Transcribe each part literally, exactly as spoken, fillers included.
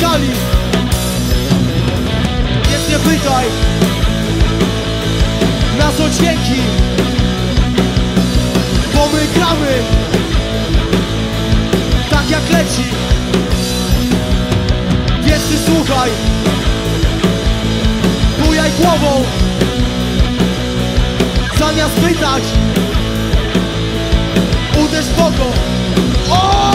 skali. Więc nie pytaj, na co dźwięki, bo my gramy tak jak leci. Więc ty słuchaj, bujaj głową, zamiast pytać, uderz w oko. O!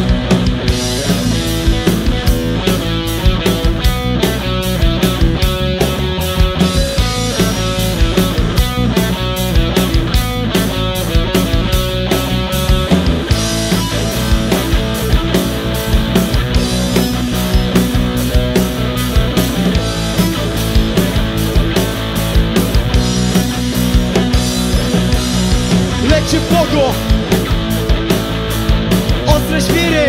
Lecie pogo, ostre świry,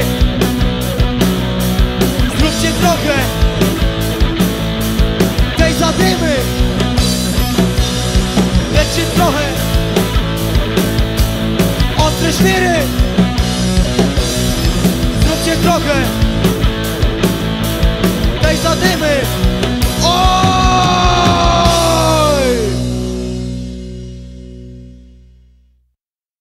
zróbcie trochę tej zadymy. Lecie trochę, ostre świry, zróbcie trochę